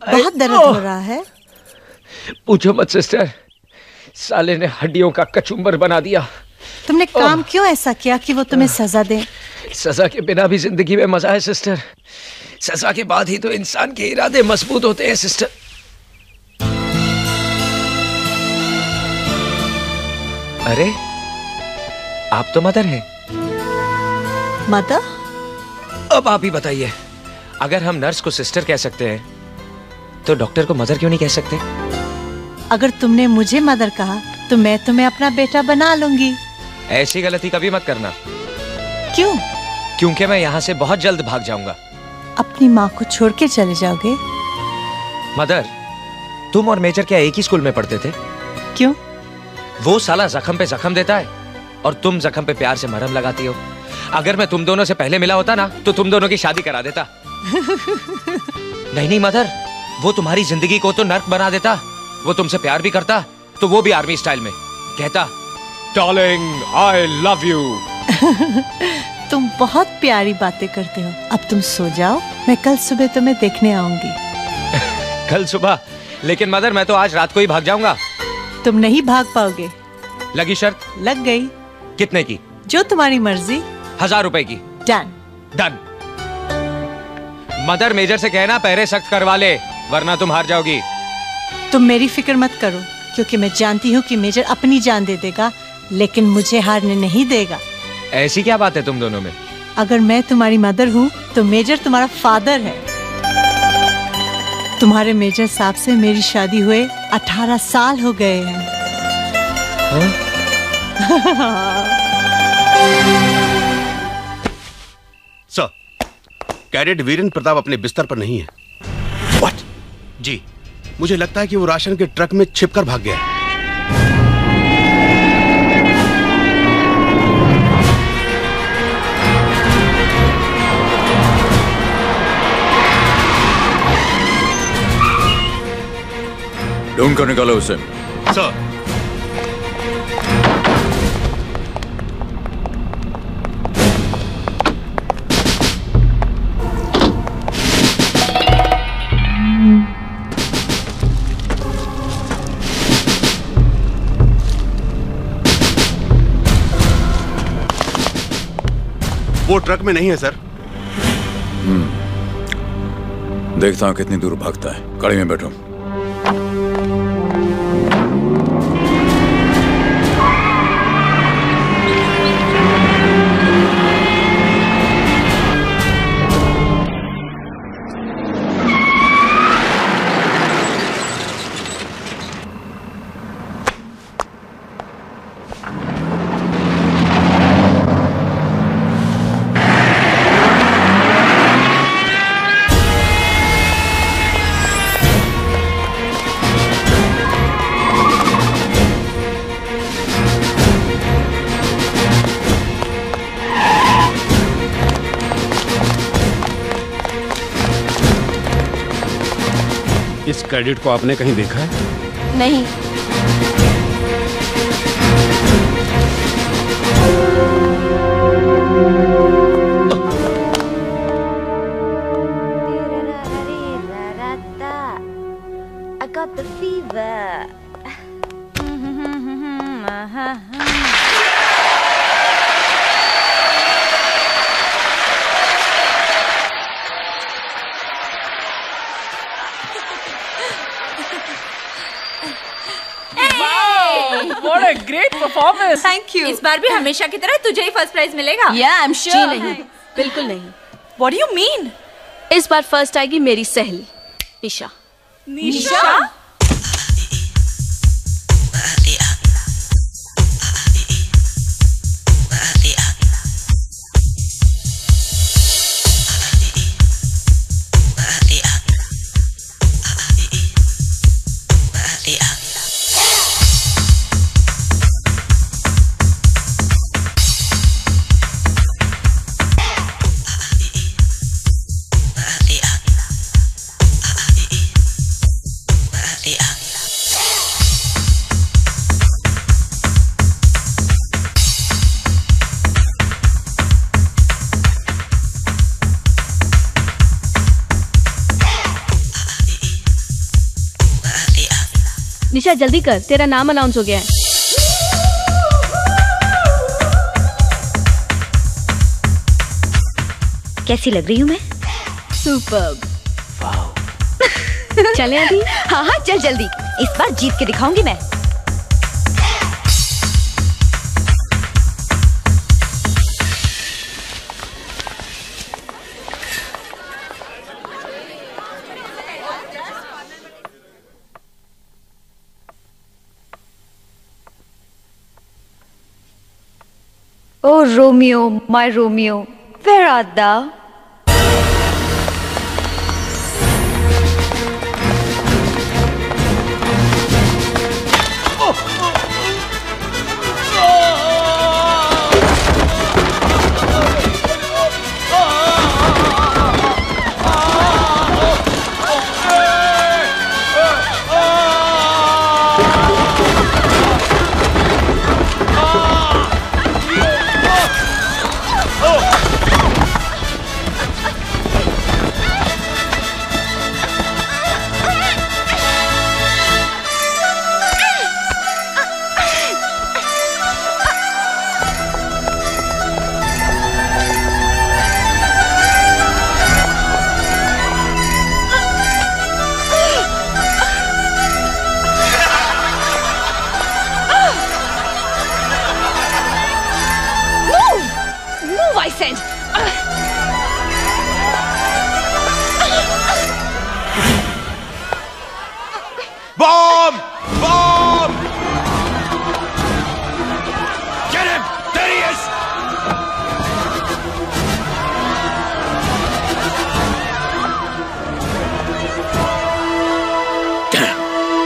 बहुत दर्द हो रहा है। पूछो मत सिस्टर, साले ने हड्डियों का कचुम्बर बना दिया। तुमने काम क्यों ऐसा किया कि वो तुम्हें सजा दे? सजा के बिना भी जिंदगी में मजा है सिस्टर। सजा के बाद ही तो इंसान के इरादे मजबूत होते हैं सिस्टर। अरे आप तो मदर हैं। मदर? अब आप ही बताइए, अगर हम नर्स को सिस्टर कह सकते हैं तो डॉक्टर को मदर क्यों नहीं कह सकते? अगर तुमने मुझे मदर कहा तो मैं तुम्हें अपना बेटा बना लूंगी। ऐसी गलती कभी मत करना। क्यों? क्योंकि मैं यहाँ से बहुत जल्द भाग जाऊंगा। अपनी माँ को छोड़ के चले जाओगे? मदर, तुम और मेजर क्या एक ही स्कूल में पढ़ते थे? क्यों? वो साला जख्म पे जख्म देता है और तुम जख्म पे प्यार से मरहम लगाती हो। अगर मैं तुम दोनों से पहले मिला होता ना तो तुम दोनों की शादी करा देता। नहीं मदर, वो तुम्हारी जिंदगी को तो नर्क बना देता। वो तुमसे प्यार भी करता तो वो भी आर्मी स्टाइल में कहता, डार्लिंग आई लव यू। तुम बहुत प्यारी बातें करते हो। अब तुम सो जाओ, मैं कल सुबह तुम्हें देखने आऊंगी। कल सुबह? लेकिन मदर मैं तो आज रात को ही भाग जाऊंगा। तुम नहीं भाग पाओगे। लगी शर्त? लग गई। कितने की? जो तुम्हारी मर्जी। 1000 रुपए की। डन। डन। मदर मेजर से कहना पहरे सख्त करवा ले, वरना तुम हार जाओगी। तुम मेरी फिक्र मत करो, क्योंकि मैं जानती हूँ कि मेजर अपनी जान दे देगा, लेकिन मुझे हारने नहीं देगा। ऐसी क्या बात है तुम दोनों में? अगर मैं तुम्हारी मदर हूँ तो मेजर तुम्हारा फादर है। तुम्हारे मेजर साहब से मेरी शादी हुए 18 साल हो गए हैं। सर, कैडेट वीरेंद्र प्रताप अपने बिस्तर पर नहीं है। व्हाट? जी, मुझे लगता है कि वो राशन के ट्रक में छिपकर भाग गया है। ढूंढ कर निकालो उसे। सर। वो ट्रक में नहीं है सर। देखता हूं कितनी दूर भागता है। गाड़ी में बैठो। इस कैडेट को आपने कहीं देखा है? नहीं। I got the fever. What a great performance! Thank you. इस बार भी हमेशा की तरह तुझे ही फर्स्ट प्राइज मिलेगा। Yeah, I'm sure. जी नहीं, बिल्कुल नहीं। What do you mean? इस बार फर्स्ट आएगी मेरी सहेली निशा। निशा? निशा जल्दी कर, तेरा नाम अनाउंस हो गया है। कैसी लग रही हूँ मैं? सुपर्ब। चलें अभी? हाँ हाँ चल जल्दी, इस बार जीत के दिखाऊंगी मैं। Oh Romeo, my Romeo, where art thou? Bomb! Bomb! Get him! There he is! Damn!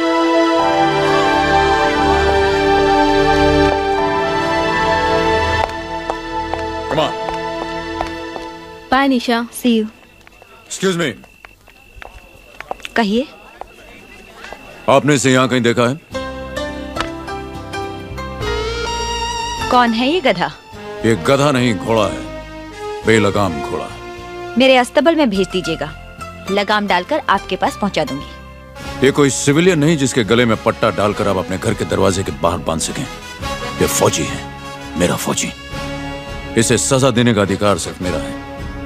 Come on. Bye Nisha. See you. Excuse me. कहिए। आपने इसे यहाँ कहीं देखा है? कौन है ये गधा? ये गधा नहीं, घोड़ा है, बेलगाम घोड़ा। मेरे अस्तबल में भेज दीजिएगा, लगाम डालकर आपके पास पहुंचा दूंगी। ये कोई सिविलियन नहीं जिसके गले में पट्टा डालकर आप अपने घर के दरवाजे के बाहर बांध सकें। ये फौजी है, मेरा फौजी। इसे सजा देने का अधिकार सिर्फ मेरा है।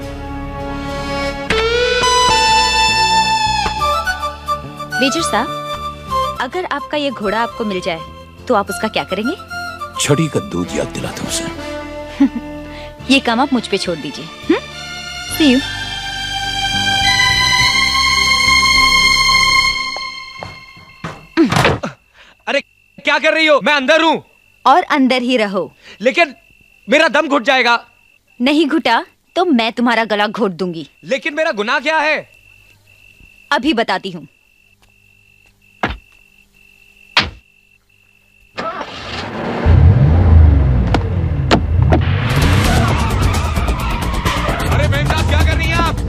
मेजर साहब, अगर आपका ये घोड़ा आपको मिल जाए तो आप उसका क्या करेंगे? छड़ी का दूध याद दिलाता हूं उसे। ये काम आप मुझ पे छोड़ दीजिए। See you. अरे क्या कर रही हो? मैं अंदर हूं। और अंदर ही रहो। लेकिन मेरा दम घुट जाएगा। नहीं घुटा तो मैं तुम्हारा गला घोट दूंगी। लेकिन मेरा गुनाह क्या है? अभी बताती हूँ। अरे बहन साहब, क्या कर रही हैं आप?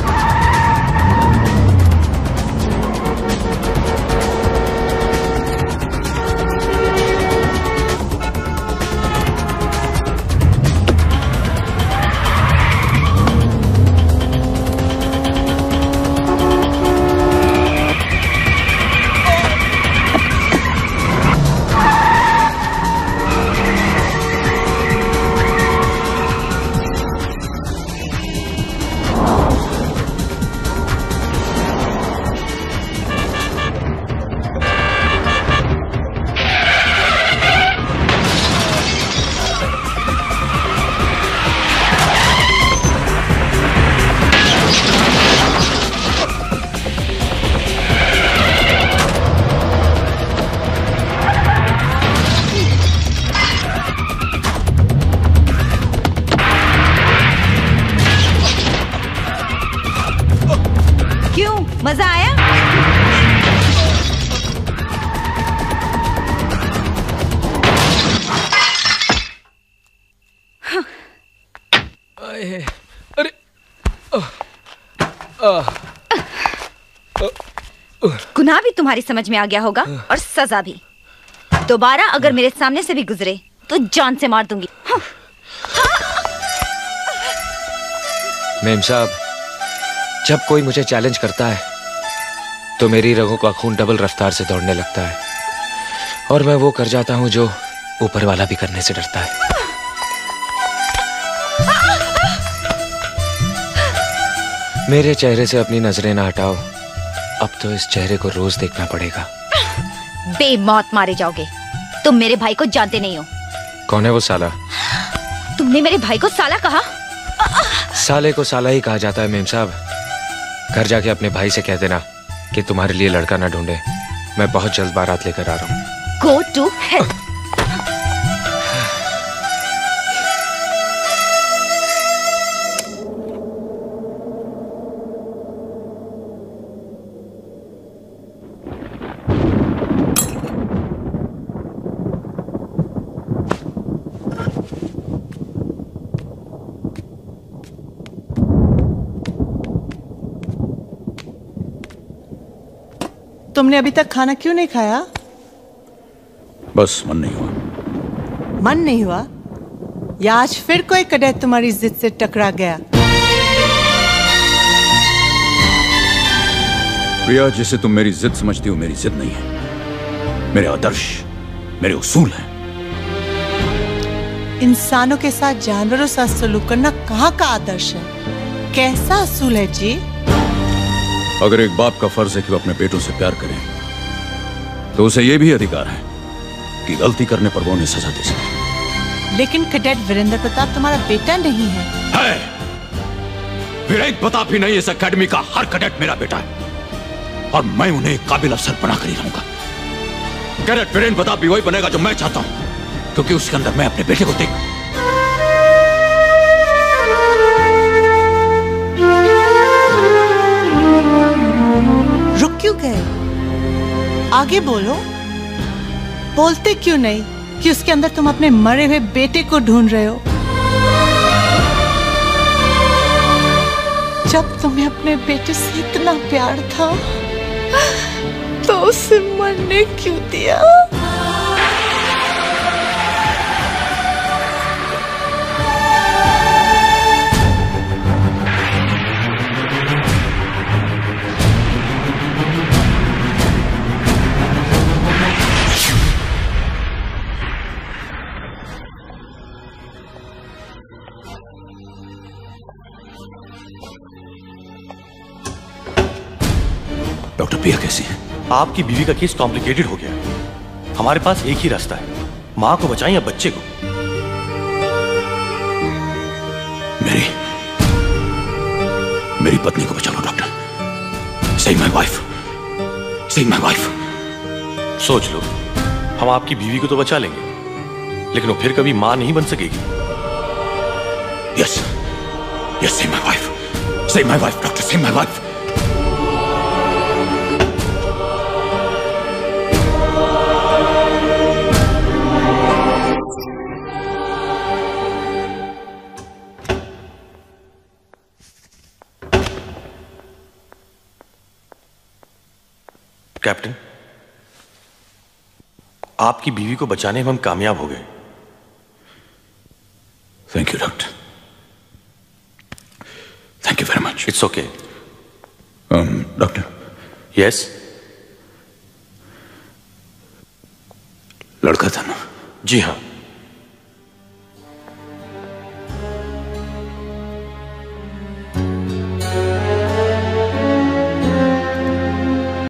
मजा आया? अरे गुनाह भी तुम्हारी समझ में आ गया होगा और सजा भी। दोबारा अगर मेरे सामने से भी गुजरे तो जान से मार दूंगी। मेम साहब, जब कोई मुझे चैलेंज करता है तो मेरी रगों का खून डबल रफ्तार से दौड़ने लगता है। और मैं वो कर जाता हूं जो ऊपर वाला भी करने से डरता है। मेरे चेहरे से अपनी नजरें ना हटाओ, अब तो इस चेहरे को रोज देखना पड़ेगा। बेमौत मारे जाओगे। तुम मेरे भाई को जानते नहीं हो। कौन है वो साला? तुमने मेरे भाई को साला कहा? साले को साला ही कहा जाता है मेम साहब। घर जाके अपने भाई से कह देना कि तुम्हारे लिए लड़का ना ढूंढे। मैं बहुत जल्द बारात लेकर आ रहा हूँ। Go to hell. तुमने अभी तक खाना क्यों नहीं खाया? बस मन नहीं हुआ। मन नहीं हुआ या आज फिर कोई कैडेट तुम्हारी जिद से टकरा गया? प्रिया, जिसे तुम मेरी जिद समझती हो मेरी जिद नहीं है। मेरे आदर्श, मेरे उसूल हैं। इंसानों के साथ जानवरों से सलूक करना कहाँ का आदर्श है? कैसा असूल है जी? अगर एक बाप का फर्ज है कि वो अपने बेटों से प्यार करे, तो उसे यह भी अधिकार है कि गलती करने पर वो उन्हें सजा दे सके। लेकिन कैडेट वीरेंद्र प्रताप तुम्हारा बेटा नहीं है। है। वीरेंद्र प्रताप ही नहीं, इस एकेडमी का हर कैडेट मेरा बेटा है और मैं उन्हें एक काबिल अफसर बनाकर ही रहूंगा। कैडेट वीरेंद्र प्रताप भी वही बनेगा जो मैं चाहता हूं, क्योंकि उसके अंदर मैं अपने बेटे को देख। रुक क्यों गए? आगे बोलो। बोलते क्यों नहीं कि उसके अंदर तुम अपने मरे हुए बेटे को ढूंढ रहे हो? जब तुम्हें अपने बेटे से इतना प्यार था तो उसे मरने क्यों दिया? डॉक्टर प्रिया कैसी है? आपकी बीवी का केस कॉम्प्लिकेटेड हो गया। हमारे पास एक ही रास्ता है, मां को बचाएं या बच्चे को। मेरी पत्नी को बचा लो doctor. Save my wife, save my wife. सोच लो, हम आपकी बीवी को तो बचा लेंगे, लेकिन वो फिर कभी मां नहीं बन सकेगी। Yes yes, save my wife, save my wife doctor, save my wife. Captain, आपकी बीवी को बचाने में हम कामयाब हो गए। Thank you doctor, thank you very much. It's okay. Doctor. Yes. लड़का था ना? जी हाँ।